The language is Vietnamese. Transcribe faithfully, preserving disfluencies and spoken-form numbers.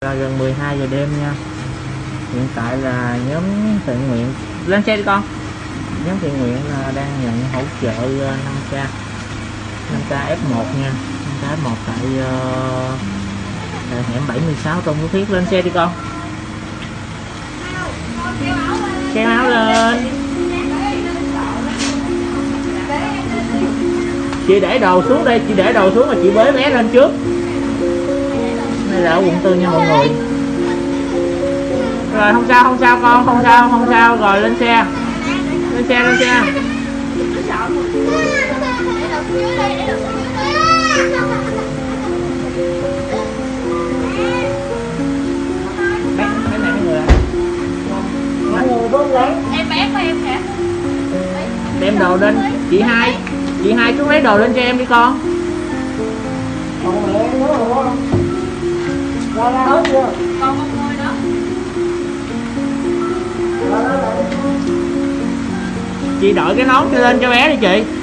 Gần mười hai giờ đêm nha. Hiện tại là nhóm thiện nguyện lên xe đi con. Nhóm thiện nguyện là đang nhận hỗ trợ năm k năm k ép một nha, năm k ép một tại, uh, tại hẻm bảy mươi sáu Tôn Phú Thiết. Lên xe đi con. Kéo áo lên. Chị để đồ xuống đây, chị để đồ xuống mà chị bế bé lên trước. Đây là ở quận tư nha mọi người. Rồi không sao, không sao con, không sao, không sao. Rồi lên xe. Lên xe, lên xe. Cái này mấy người ạ? Em bé của em hả? Đem đồ lên. Chị hai, chị hai xuống lấy đồ lên cho em đi con. Còn mẹ nữa không? Ra ra hết chưa? Con không ngồi đó. Chị đội cái nón cho lên cho bé đi chị.